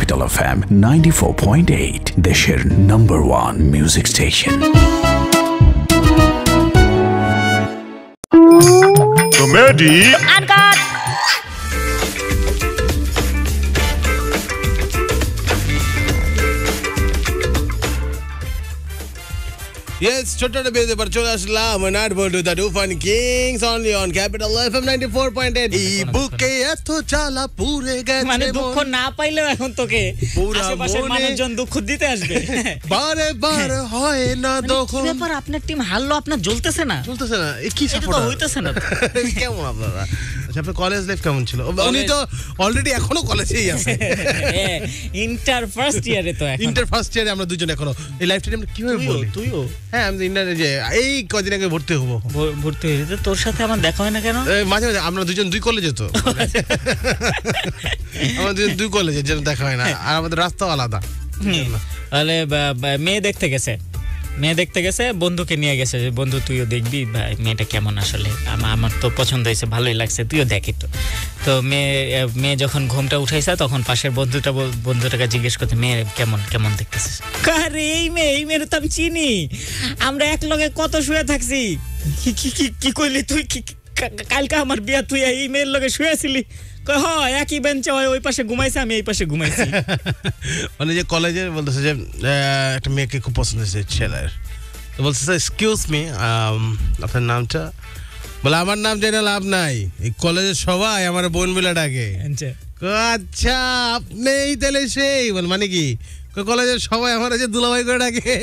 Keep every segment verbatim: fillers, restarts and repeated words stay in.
Capital F M ninety-four point eight, দেশের number one music station. Comedy. Uncut. Yes, ছোট্ট বেজে পর চলে আসলাম nut bolt the two fun kings only on capital F M ninety-four point eight। এই বুকে এত জ্বালা পুরে গেছে, মানে দুঃখ না পাইলেও এখন তোকে আশেপাশের মানুষজন দুঃখ দিতে আসবে। বারে বারে হয় না দুঃখ। কি ব্যাপার, আপনার টিম হারলো, আপনার জ্বলতেছে না? চলতেছে না, এই কি সাপোর্ট হইতেছে না? কেমন আপনারা? আচ্ছা, আপনার কলেজ লাইফ কেমন ছিল? উনি তো অলরেডি এখনো কলেজেই আছে। ইন্টার ফার্স্ট ইয়ারে তো এখন। ইন্টার ফার্স্ট ইয়ারে আমরা দুজন এখনো। এই লাইফটা আমরা কিভাবে বলি? তুইও? হ্যাঁ, আমি ইন্টারে যে এই কদিন আগে ভর্তি হবো। ভর্তি হয়েছে তোর সাথে আমার দেখা হয় না কেন? মাঝে মাঝে আমরা দুজন দুই কলেজে তো। আমরা দুজন দুই কলেজে যেন দেখা হয় না, আর আমাদের রাস্তাও আলাদা। তাহলে মেয়ে দেখতে গেছে, মেয়ে দেখতে গেছে, বন্ধুকে নিয়ে গেছে, বন্ধু তুইও দেখবি ভাই মেয়েটা কেমন, আসলে আমার তো পছন্দ হয়েছে, ভালোই লাগছে, তুইও দেখি তো। তো মেয়ে মেয়ে যখন ঘুমটা উঠাইছে তখন পাশের বন্ধুটা বন্ধুটাকে জিজ্ঞেস করতে, মেয়ে কেমন কেমন দেখতেছিস? আরে এই মেয়ে, এই মেয়ের তো আমি চিনি, আমরা এক লগে কত শুয়ে থাকছি। কি কইলি তুই? কালকে আমার বিয়া, তুই এই মেয়ের লগে শুয়েছিলি? হ্যাঁ, একই বেঞ্চে ওই পাশে ঘুমাইছে, আমি এই পাশে ঘুমাইছি। মানে যে কলেজে বলতেছে যে একটা মেয়েকে খুব পছন্দ হয়েছে ছেলের, তো বলতেছে এক্সকিউজ মি, আপনার নামটা? বলে আমার নাম জেনে লাভ নাই, এই কলেজের সবাই আমার বোন বলে ডাকে। আচ্ছা, আপনি তাহলে সেই বল, মানে কি কলেজের সবাই আমার যে দুলাভাই করে ডাকে?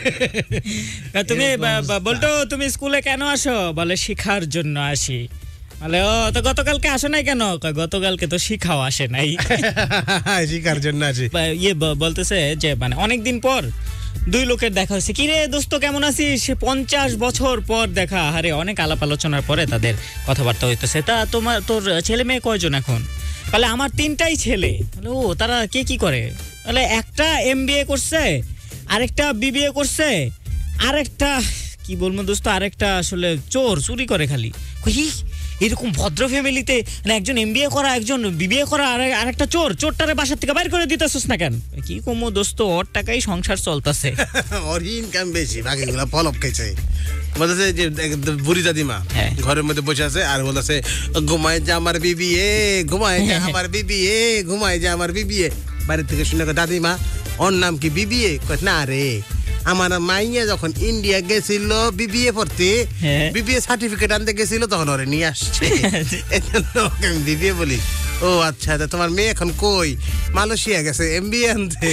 তুমি বলতো তুমি স্কুলে কেন আসো? বলে শিখার জন্য আসি। বলে ও, তো গতকালকে আসো নাই কেন? গতকালকে তো শিখাও আসে নাই, শিখার জন্য আসি। ইয়ে বলতেছে যে মানে অনেকদিন পর দুই লোকের দেখা হয়েছে। কি রে দোস্ত কেমন আছিস? সে পঞ্চাশ বছর পর দেখা। আরে অনেক আলাপ আলোচনার পরে তাদের কথাবার্তা হইতেছে। তা তোমার তোর ছেলে মেয়ে কয়জন এখন? বলে আমার তিনটাই ছেলে। ও, তারা কে কি করে? বলে একটা এম বি এ করছে, আরেকটা বিবিএ করছে, আরেকটা কি বলবো দোস্ত, আরেকটা আসলে চোর, চুরি করে খালি। এরকম ভদ্র ফ্যামিলিতে একজন এমবিএ করা, একজন বিবিএ করা, আর আরেকটা চোর, চোরটারে বাসার থেকে বাইর করে দিতেছিস না কেন? কি কমো দোস্ত, ওর টাকাই সংসার চলতেছে। ওর ইনকাম বেশি, বাকিগুলা পলপ খাইছে। বলতেছে যে বুড়ি দাদিমা ঘরের মধ্যে বসে আছে আর বলতেছে, ঘুমায় যা আমার বিবি এ, ঘুমায় যা আমার বিবি এ, ঘুমায় যা আমার বিবি এ। বাড়ির থেকে শুনে দাদিমা ওর নাম কি বিবি এ? না রে, আমার মাইয়া যখন ইন্ডিয়া গেছিল বিবিএ পড়তে, বিবিএ সার্টিফিকেট আনতে গেছিল, তখন ওরে নিয়ে আসছে, আমি বিবিএ বলি। ও আচ্ছা, তোমার মেয়ে এখন কই? মালয়েশিয়া গেছে এমবিএ আনতে।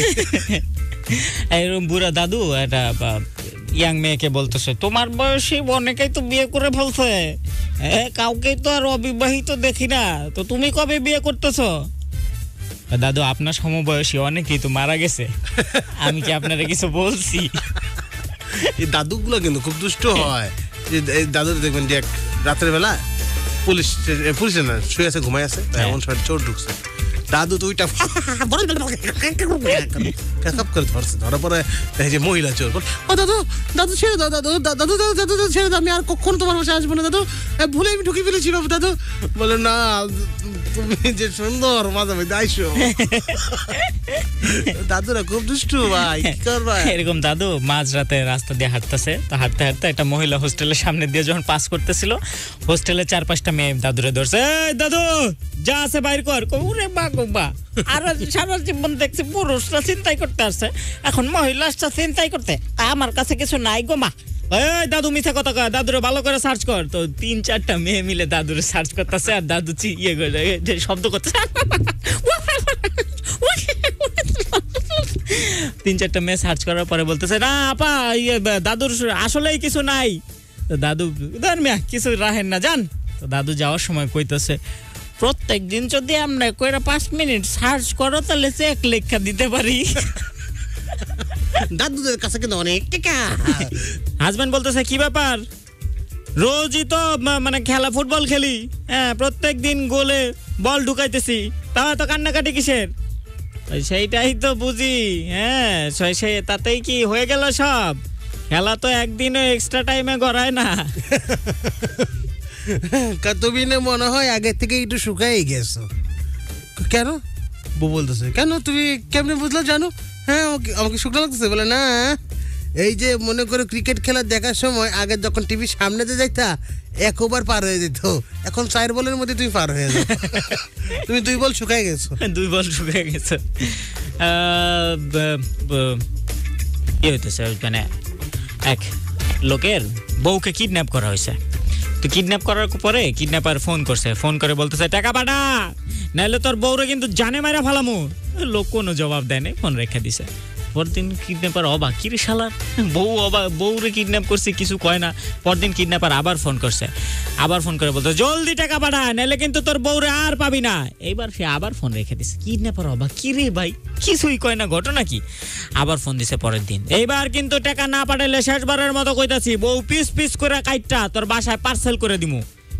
এরকম বুড়া দাদু একটা ইয়াং মেয়েকে বলতেছে, তোমার বয়সী অনেকেই তো বিয়ে করে ফেলছে, কাউকে তো আর অবিবাহিত দেখি না, তো তুমি কবে বিয়ে করতেছো? দাদু আপনার সমবয়সী অনেকেই তো মারা গেছে, আমি কি আপনারা কিছু বলছি? এই দাদুগুলো কিন্তু খুব দুষ্ট হয়। দাদু দেখবেন যে রাতের বেলা পুলিশ পুলিশ না শুয়ে আছে, ঘুমাই আছে, এমন সময় চোর ঢুকছে, দাদু তো ওইটা করে ধরছে, ধরার পরে দেখে যে মহিলা চোর, ও দাদু দাদু ছেড়ে দাও, দাদু দাদু দাদু দাদু ছেড়ে দাও, আমি আর কখনো তোমার বাসায় আসবো না দাদু, ভুলে আমি ঢুকে ফেলেছি বাবু। দাদু বলে, না তুমি যে সুন্দর মাঝে মধ্যে আইসো। দাদুরা খুব দুষ্টু ভাই, কি করবা? এরকম দাদু মাঝ রাতে রাস্তা দিয়ে হাঁটতেছে, তো হাঁটতে হাঁটতে একটা মহিলা হোস্টেলের সামনে দিয়ে যখন পাস করতেছিল, হোস্টেলের চার পাঁচটা মেয়ে দাদুরে ধরছে, দাদু যা আছে বাইর কর। ওরে বা গোবা, আর সারা জীবন দেখছি পুরুষরা চিন্তাই করতে আসছে, এখন মহিলা চিন্তাই করতে, আমার কাছে কিছু নাই গো মা। এই দাদু মিথ্যা কথা কয়, দাদুরে ভালো করে সার্চ কর। তো তিন চারটা মেয়ে মিলে দাদুরে সার্চ করতেছে, আর দাদু ইয়ে করে শব্দ করতেছে, তিন চারটা মেয়ে সার্চ করার পরে বলতেছে, না আপা ইয়ে দাদুর আসলেই কিছু নাই। তো দাদু ধর মিয়া কিছু রাহেন না, যান। তো দাদু যাওয়ার সময় কইতেছে, প্রত্যেক দিন যদি আমরা কইরা পাঁচ মিনিট সার্চ করো তাহলে চেক লেখা দিতে পারি। দাদুদের কাছে কিন্তু অনেক টাকা। হাজবেন্ড বলতেছে, কি ব্যাপার? রোজই তো মানে খেলা, ফুটবল খেলি, হ্যাঁ প্রত্যেক দিন গোলে বল ঢুকাইতেছি, তাও তো কান্নাকাটি কিসের? সেইটাই তো বুঝি, হ্যাঁ সেই তাতেই কি হয়ে গেল সব? খেলা তো একদিনও এক্সট্রা টাইমে গড়ায় না। তুমি না মনে হয় আগে থেকে একটু শুকাই গেছো। কেন? বউ বলতেছে কেন তুমি কেমনে বুঝলো জানো? হ্যাঁ আমাকে শুকনো লাগতেছে। বলে না এই যে মনে করো ক্রিকেট খেলা দেখার সময় আগে যখন টিভির সামনেতে যাইতা এক ওভার পার হয়ে যেত, এখন চার বলের মধ্যে তুমি পার হয়ে যাও। তুমি দুই বল শুকাই গেছো। দুই বল শুকাই গেছো। কি হইতেছে মানে এক লোকের বউকে কিডন্যাপ করা হয়েছে। তো কিডন্যাপ করার পরে কিডন্যাপার ফোন করছে, ফোন করে বলতেছে টাকা পাঠা, নাহলে তোর বউরে কিন্তু জানে মাইরা ফালামু। লোক কোনো জবাব দেয় নাই, ফোন রেখে দিছে। পরদিন কিডন্যাপার অবাক, কি রে শালার বউ অবাক, বউরে কিডন্যাপ করছে কিছু কয় না। পরদিন কিডন্যাপার আবার ফোন করছে, আবার ফোন করে বলতো জলদি টাকা পাঠা, নাহলে কিন্তু তোর বউরে আর পাবি না। এইবার সে আবার ফোন রেখে দিছে। কিডন্যাপার অবাক, কি রে ভাই কিছুই কয় না, ঘটনা কি? আবার ফোন দিছে পরের দিন, এইবার কিন্তু টাকা না পাঠাইলে শেষবারের মতো কইতাছি বউ পিস পিস করে কাইটটা তোর বাসায় পার্সেল করে দিমু।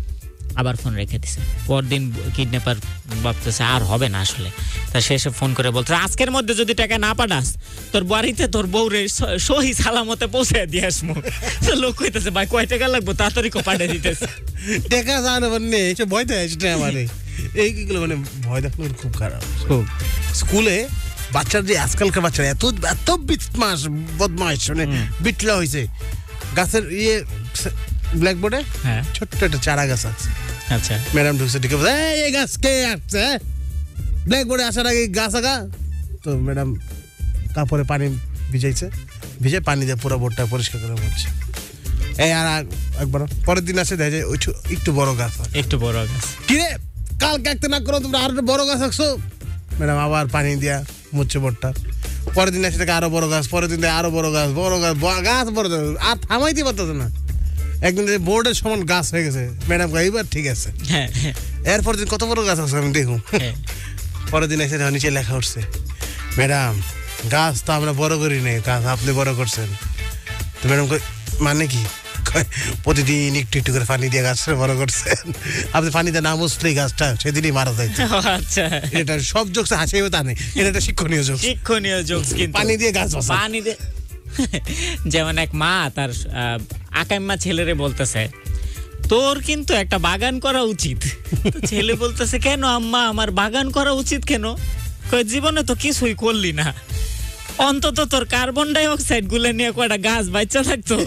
আবার ফোন রেখে দিছে। পরদিন কিডন্যাপার ভাবতেছে আর হবে না আসলে, তা শেষে ফোন করে বলছে আজকের মধ্যে যদি টাকা না পাঠাস তোর বাড়িতে তোর বউরে সহি সালামতে পৌঁছে দিয়ে আসবো। লোক কইতেছে ভাই কয় টাকা লাগবে, তাড়াতাড়ি কো পাঠিয়ে দিতেছে। টাকা জানো মানে এসব ভয় দেয় আমারে, এইগুলো মানে ভয় দেখানোর খুব খারাপ। খুব স্কুলে বাচ্চার যে আজকালকার বাচ্চারা এত এত বিটমাস বদমাইশ, মানে বিটলা হয়েছে। গাছের ইয়ে ব্ল্যাকবোর্ডে হ্যাঁ ছোট্ট একটা চারা গাছ আছে। আচ্ছা ম্যাডাম ঢুকছে, ঢুকে বলে এই গাছ কে আসছে? ব্ল্যাকবোর্ডে আসার আগে গাছ আগা। তো ম্যাডাম কাপড়ে পানি ভিজাইছে, ভিজে পানি দিয়ে পুরো বোর্ডটা পরিষ্কার করে পড়ছে। এই আর একবার পরের দিন আসে দেখা যায় ওই একটু বড় গাছ, একটু বড় গাছ। কিরে কালকে একটা না করো তোমরা, আর একটা বড় গাছ আঁকছো। ম্যাডাম আবার পানি দিয়া মুচ্ছে বোর্ডটা। পরের দিন আসে থেকে আরো বড় গাছ, পরের দিন আরো বড় গাছ, বড় গাছ গাছ বড়, আর থামাইতে পারতেছে না। একদিন বোর্ডের সমান গাছ হয়ে গেছে। ম্যাডাম এইবার ঠিক আছে। এরপর দিন কত বড় গাছ আছে আমি দেখুন। পরের দিন এসে নিচে লেখা উঠছে ম্যাডাম গাছ তো আমরা বড় করি নাই, গাছ আপনি বড় করছেন। তো ম্যাডাম মানে কি? প্রতিদিন একটু একটু করে পানি দিয়ে গাছটা বড় করছেন, আপনি পানি দিয়ে না মুছলেই গাছটা সেদিনই মারা যায়। আচ্ছা এটা সব জোকস হাসিও তা নেই, এটা একটা শিক্ষণীয় জোকস। শিক্ষণীয় জোকস কিন্তু পানি দিয়ে গাছ পানি দিয়ে। যেমন এক মা তার আকাইম্মা ছেলেরে বলতেছে তোর কিন্তু একটা বাগান করা উচিত। ছেলে বলতেছে কেন আম্মা আমার বাগান করা উচিত কেন? কয় জীবনে তো কিছুই করলি না, অন্তত তোর কার্বন ডাই অক্সাইড গুলো নিয়ে কয়টা গাছ বাচ্চা থাকতো।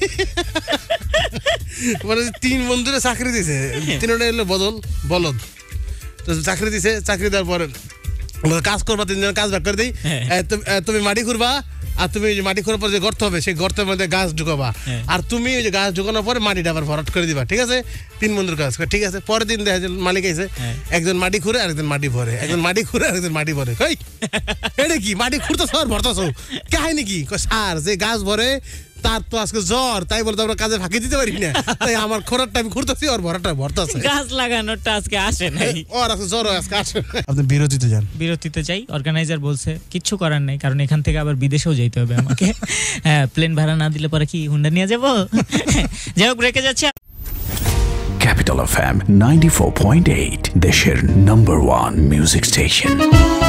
মানে তিন বন্ধুরে চাকরি দিছে, তিনটা এলো বদল বলদ। তো চাকরি দিছে, চাকরি দেওয়ার পরে কাজ করবা, তিনজন কাজ ভাগ করে দিই। তুমি মাটি খুঁড়বা, আর তুমি ওই যে মাটি খোঁড়ার পর যে গর্ত হবে সেই গর্তের মধ্যে গাছ ঢুকাবা, আর তুমি ওই যে গাছ ঢুকানোর পরে মাটিটা আবার ভরাট করে দিবা। ঠিক আছে? তিন বন্ধুর কাজ। ঠিক আছে। পরের দিন দেখা যায় মালিক এসে একজন মাটি খুঁড়ে আরেকজন মাটি ভরে, একজন মাটি খুঁড়ে আরেকজন মাটি ভরে। কই এটা কি মাটি খুঁড়তেছ আর ভরতেছ কাহিনী কি? স্যার যে গাছ ভরে তার তো আজকে জ্বর, তাই বলতে আমরা কাজে ফাঁকি দিতে পারি না, তাই আমার খোঁড়ারটা আমি খুঁড়তেছি আর ভরাটা ভরতেছে। গাছ লাগানোরটা আজকে আসে নাই, ওর আজকে জ্বর আজকে আসে। আপনি বিরতিতে যান। বিরতিতে যাই, অর্গানাইজার বলছে কিচ্ছু করার নাই, কারণ এখান থেকে আবার বিদেশেও যাইতে হবে আমাকে। হ্যাঁ প্লেন ভাড়া না দিলে পরে কি হুন্ডা নিয়ে যাবো? যাই হোক রেখে যাচ্ছে। Capital F M ninety-four point eight, দেশের নাম্বার ওয়ান মিউজিক স্টেশন।